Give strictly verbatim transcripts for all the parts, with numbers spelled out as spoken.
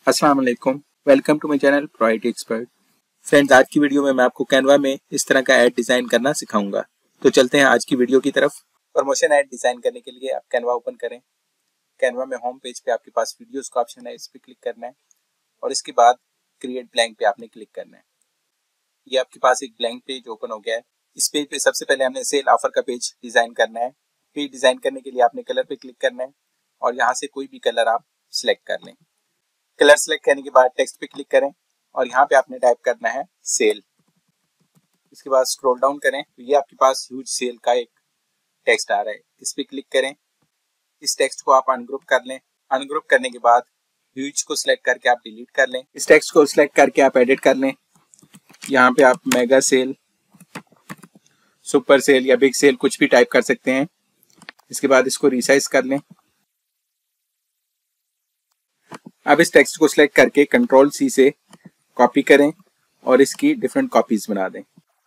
अस्सलाम वालेकुम, welcome to my channel pro I T expert. Friends, आज की वीडियो में मैं आपको कैनवा में इस तरह का ऐड डिजाइन करना सिखाऊंगा। तो चलते हैं आज की वीडियो की तरफ। प्रमोशन ऐड डिजाइन करने के लिए आप कैनवा ओपन करें। कैनवा में होम पेज पे आपके पास वीडियोस का ऑप्शन है, इस पर क्लिक करना है और इसके बाद क्रिएट ब्लैंक पे आपने क्लिक करना है। ये आपके पास एक ब्लैंक पेज ओपन हो गया है। इस पेज पे सबसे पहले हमने सेल ऑफर का पेज डिजाइन करना है। पेज डिजाइन करने के लिए आपने कलर पे क्लिक करना है और यहाँ से कोई भी कलर आप सिलेक्ट कर लें। कलर सेलेक्ट करने के बाद टेक्स्ट पे क्लिक करें और यहाँ पे आपने टाइप करना है सेल। इसके बाद स्क्रॉल डाउन करें तो ये आपके पास ह्यूज सेल का एक टेक्स्ट आ रहा है, इस पे क्लिक करें। इस टेक्स्ट को आप अनग्रुप कर लें। अनग्रुप करने के बाद ह्यूज को सिलेक्ट करके आप डिलीट कर लें। इस टेक्स्ट को सिलेक्ट करके आप एडिट कर लें। यहाँ पे आप मेगा सेल, सुपर सेल या बिग सेल कुछ भी टाइप कर सकते हैं। इसके बाद इसको रिसाइज कर लें। अब इस टेक्स्ट को सिलेक्ट करके कंट्रोल सी से कॉपी करें और इसकी डिफरेंट कॉपीज बना दें।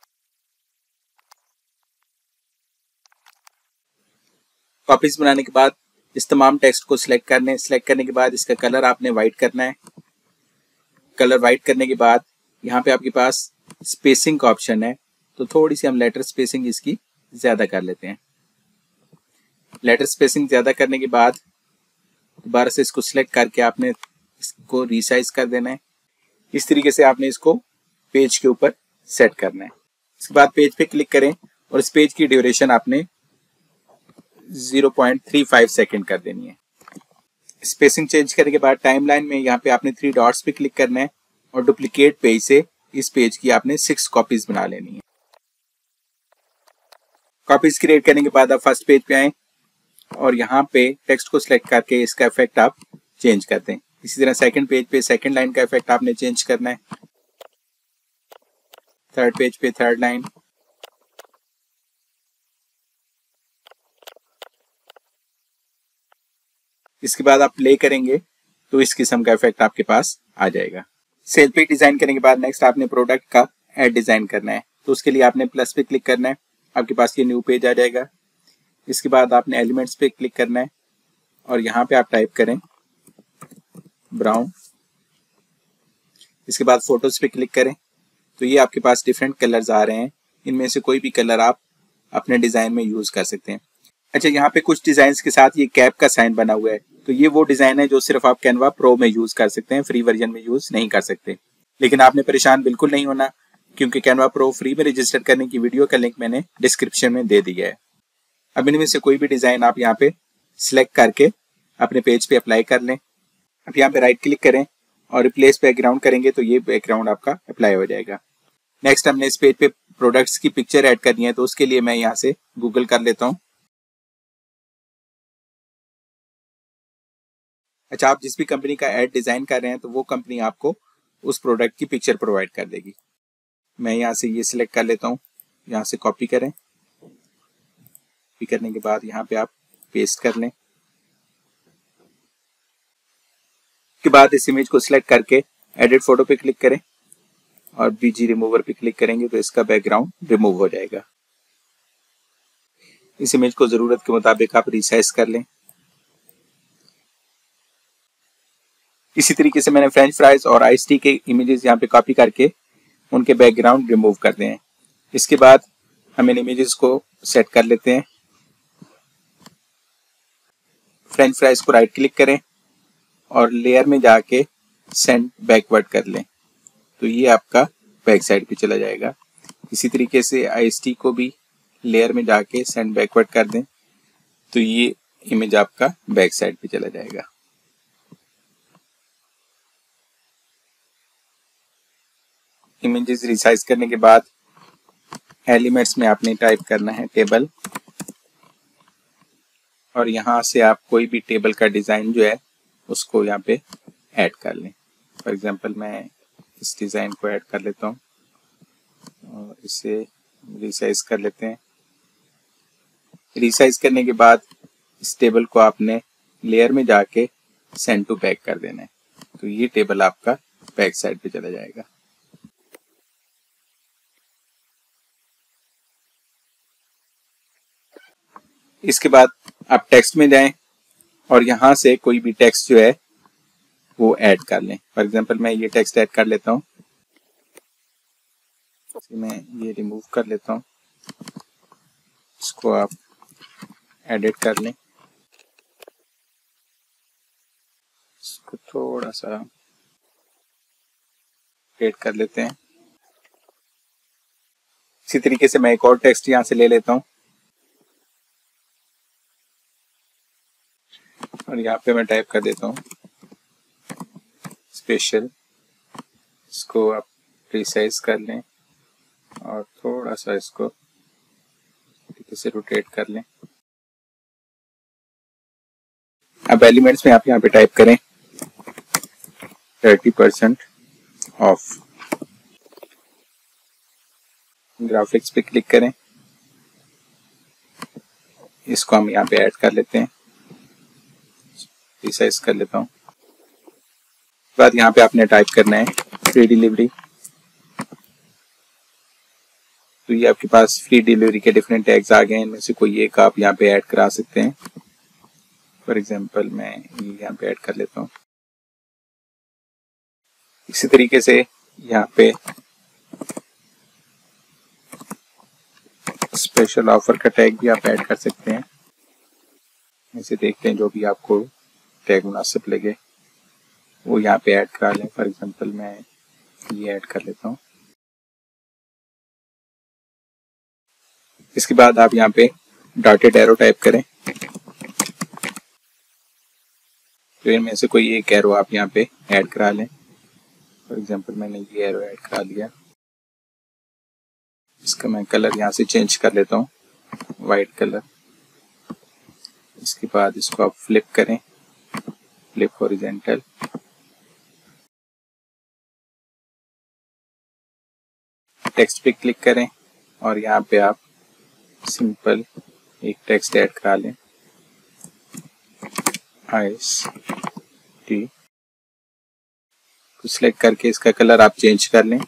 कॉपीज बनाने के बाद इस तमाम टेक्स्ट को सिलेक्ट कर लें। सिलेक्ट करने के बाद इसका कलर आपने वाइट करना है। कलर वाइट करने के बाद यहाँ पे आपके पास स्पेसिंग का ऑप्शन है, तो थोड़ी सी हम लेटर स्पेसिंग इसकी ज्यादा कर लेते हैं। लेटर स्पेसिंग ज्यादा करने के बाद दोबारा से इसको सिलेक्ट करके आपने इसको रिसाइज कर देना है। इस तरीके से आपने इसको पेज के ऊपर सेट करना है। इसके बाद पेज पे क्लिक करें और इस पेज की ड्यूरेशन आपने zero point three five second कर देनी है। स्पेसिंग चेंज करने के बाद टाइमलाइन में यहाँ पे आपने थ्री डॉट्स पे क्लिक करना है और डुप्लीकेट पेज से इस पेज की आपने सिक्स कॉपीज बना लेनी है। कॉपीज क्रिएट करने के बाद आप फर्स्ट पेज पे आए और यहाँ पे टेक्स्ट को सिलेक्ट करके इसका इफेक्ट आप चेंज कर दें। इसी तरह सेकंड पेज पे सेकंड लाइन का इफेक्ट आपने चेंज करना है। थर्ड पेज पे थर्ड लाइन, इसके बाद आप प्ले करेंगे तो इस किस्म का इफेक्ट आपके पास आ जाएगा। सेल पेज डिजाइन करने के बाद नेक्स्ट आपने प्रोडक्ट का एड डिजाइन करना है, तो उसके लिए आपने प्लस पे क्लिक करना है। आपके पास ये न्यू पेज आ जाएगा। इसके बाद आपने एलिमेंट्स पे क्लिक करना है और यहाँ पे आप टाइप करें ब्राउन। इसके बाद फोटोज पे क्लिक करें तो ये आपके पास डिफरेंट कलर्स आ रहे हैं। इनमें से कोई भी कलर आप अपने डिजाइन में यूज कर सकते हैं। अच्छा, यहाँ पे कुछ डिजाइन के साथ ये कैप का साइन बना हुआ है, तो ये वो डिजाइन है जो सिर्फ आप कैनवा प्रो में यूज कर सकते हैं, फ्री वर्जन में यूज नहीं कर सकते। लेकिन आपने परेशान बिल्कुल नहीं होना, क्योंकि कैनवा प्रो फ्री में रजिस्टर करने की वीडियो का लिंक मैंने डिस्क्रिप्शन में दे दिया है। अब इनमें से कोई भी डिजाइन आप यहाँ पे सिलेक्ट करके अपने पेज पे अप्लाई कर लें। अब यहाँ पे राइट क्लिक करें और रिप्लेस बैकग्राउंड करेंगे तो ये बैकग्राउंड आपका अप्लाई हो जाएगा। नेक्स्ट हमने इस पेज पे प्रोडक्ट्स की पिक्चर ऐड करनी है, तो उसके लिए मैं यहाँ से गूगल कर लेता हूँ। अच्छा, आप जिस भी कंपनी का ऐड डिजाइन कर रहे हैं तो वो कंपनी आपको उस प्रोडक्ट की पिक्चर प्रोवाइड कर देगी। मैं यहाँ से ये सिलेक्ट कर लेता हूँ, यहाँ से कॉपी करें। कॉपी करने के बाद यहाँ पे आप पेस्ट कर लें। के बाद इस इमेज को सिलेक्ट करके एडिट फोटो पे क्लिक करें और बीजी रिमूवर पे क्लिक करेंगे तो इसका बैकग्राउंड रिमूव हो जाएगा। इस इमेज को जरूरत के मुताबिक आप रिसाइज कर लें। इसी तरीके से मैंने फ्रेंच फ्राइज और आइस टी के इमेजेस यहाँ पे कॉपी करके उनके बैकग्राउंड रिमूव कर दें। इसके बाद हम इन इमेजेस को सेट कर लेते हैं। फ्रेंच फ्राइज को राइट क्लिक करें और लेयर में जाके सेंड बैकवर्ड कर लें, तो ये आपका बैक साइड पे चला जाएगा। इसी तरीके से आइस टी को भी लेयर में जाके सेंड बैकवर्ड कर दें, तो ये इमेज आपका बैक साइड पे चला जाएगा। इमेजेस रिसाइज करने के बाद एलिमेंट्स में आपने टाइप करना है टेबल और यहाँ से आप कोई भी टेबल का डिजाइन जो है उसको यहाँ पे ऐड कर लें। फॉर एग्जांपल मैं इस डिजाइन को ऐड कर लेता हूँ और इसे रिसाइज कर लेते हैं। रिसाइज करने के बाद इस टेबल को आपने लेयर में जाके सेंड टू बैक कर देना है, तो ये टेबल आपका बैक साइड पे चला जाएगा। इसके बाद आप टेक्स्ट में जाएं और यहां से कोई भी टेक्स्ट जो है वो ऐड कर लें। फॉर एग्जांपल मैं ये टेक्स्ट ऐड कर लेता हूँ, मैं ये रिमूव कर लेता हूँ, इसको आप एडिट कर लें, इसको थोड़ा सा एड कर लेते हैं। इसी तरीके से मैं एक और टेक्स्ट यहाँ से ले लेता हूँ और यहाँ पे मैं टाइप कर देता हूँ स्पेशल। इसको आप रिसाइज कर लें और थोड़ा सा इसको तरीके से रोटेट कर लें। अब एलिमेंट्स में आप यहाँ पे टाइप करें थर्टी परसेंट ऑफ। ग्राफिक्स पे क्लिक करें, इसको हम यहाँ पे ऐड कर लेते हैं, रिसाइज कर लेता हूँ। बाद यहाँ पे आपने टाइप करना है फ्री डिलीवरी। तो ये आपके पास फ्री डिलीवरी के डिफरेंट टैग्स आ गए हैं, इनमें से कोई एक आप यहाँ पे ऐड करा सकते हैं। फॉर एग्जांपल मैं ये यहाँ पे ऐड कर लेता हूँ। इसी तरीके से यहाँ पे स्पेशल ऑफर का टैग भी आप ऐड कर सकते हैं। इसे देखते हैं जो भी आपको टैग मुनासिब लगे वो यहाँ पे ऐड करा लें। फॉर एग्जांपल मैं ये ऐड कर लेता हूँ। इसके बाद आप यहाँ पे डॉटेड एरो टाइप करें, तो इनमें से कोई एक एरो आप यहाँ पे ऐड करा लें। फॉर एग्जांपल मैंने ये एरो ऐड करा लिया। इसका मैं कलर यहाँ से चेंज कर लेता हूँ वाइट कलर। इसके बाद इसको आप फ्लिप करें, फ्लिप हॉरिजॉन्टल। टेक्स्ट पे क्लिक करें और यहाँ पे आप सिंपल एक टेक्स्ट ऐड करा लें, आइस टी। सिलेक्ट करके इसका कलर आप चेंज कर लें।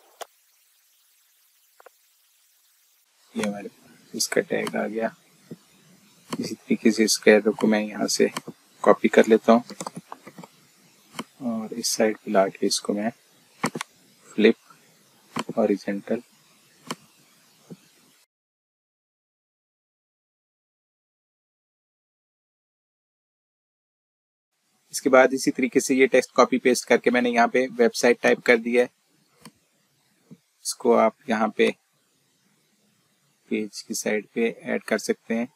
ये हमारे इसका टैग आ गया। इसी तरीके से इस एरो को मैं यहाँ से कॉपी कर लेता हूँ और इस साइड पे ला के इसको मैं फ्लिप हॉरिजॉन्टल। इसके बाद इसी तरीके से ये टेक्स्ट कॉपी पेस्ट करके मैंने यहाँ पे वेबसाइट टाइप कर दिया है। इसको आप यहाँ पे पेज की साइड पे ऐड कर सकते हैं।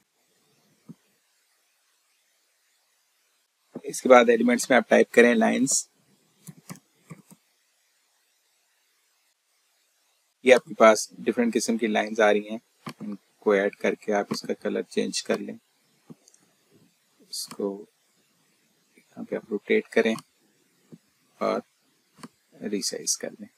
इसके बाद एलिमेंट्स में आप टाइप करें लाइंस। ये आपके पास डिफरेंट किस्म की लाइंस आ रही हैं, इनको ऐड करके आप इसका कलर चेंज कर लें। इसको यहाँ पे आप रोटेट करें और रिसाइज कर लें।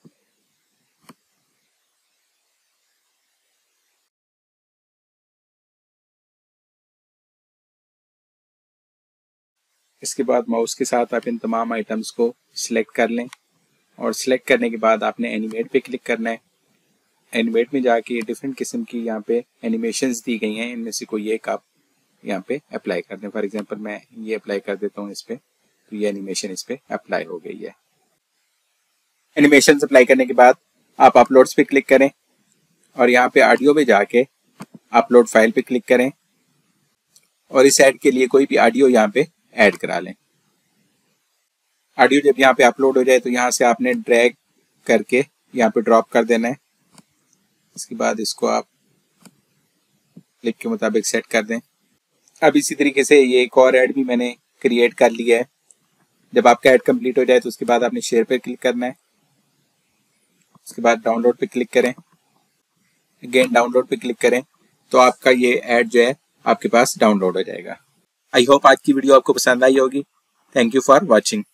इसके बाद माउस के साथ आप इन तमाम आइटम्स को सिलेक्ट कर लें और सिलेक्ट करने के बाद आपने एनिमेट पे क्लिक करना है। एनिमेट में जाके डिफरेंट किस्म की यहाँ पे एनिमेशंस दी गई हैं, इनमें से कोई एक आप यहाँ पे अप्लाई कर दें। फॉर एग्जांपल मैं ये अप्लाई कर देता हूँ इस पे, तो ये एनिमेशन इस पे अप्लाई हो गई है। एनिमेशन अप्लाई करने के बाद आप अपलोड्स पे क्लिक करें और यहाँ पे ऑडियो में जाके अपलोड फाइल पे क्लिक करें और इस ऐड के लिए कोई भी ऑडियो यहाँ पे ऐड करा लें। ऑडियो जब यहाँ पे अपलोड हो जाए तो यहाँ से आपने ड्रैग करके यहाँ पे ड्रॉप कर देना है। इसके बाद इसको आप क्लिप के मुताबिक सेट कर दें। अब इसी तरीके से ये एक और ऐड भी मैंने क्रिएट कर लिया है। जब आपका ऐड कंप्लीट हो जाए तो उसके बाद आपने शेयर पे क्लिक करना है। उसके बाद डाउनलोड पे क्लिक करें, अगेन डाउनलोड पे क्लिक करें तो आपका ये ऐड जो है आपके पास डाउनलोड हो जाएगा। आई होप आज की वीडियो आपको पसंद आई होगी। Thank you for watching.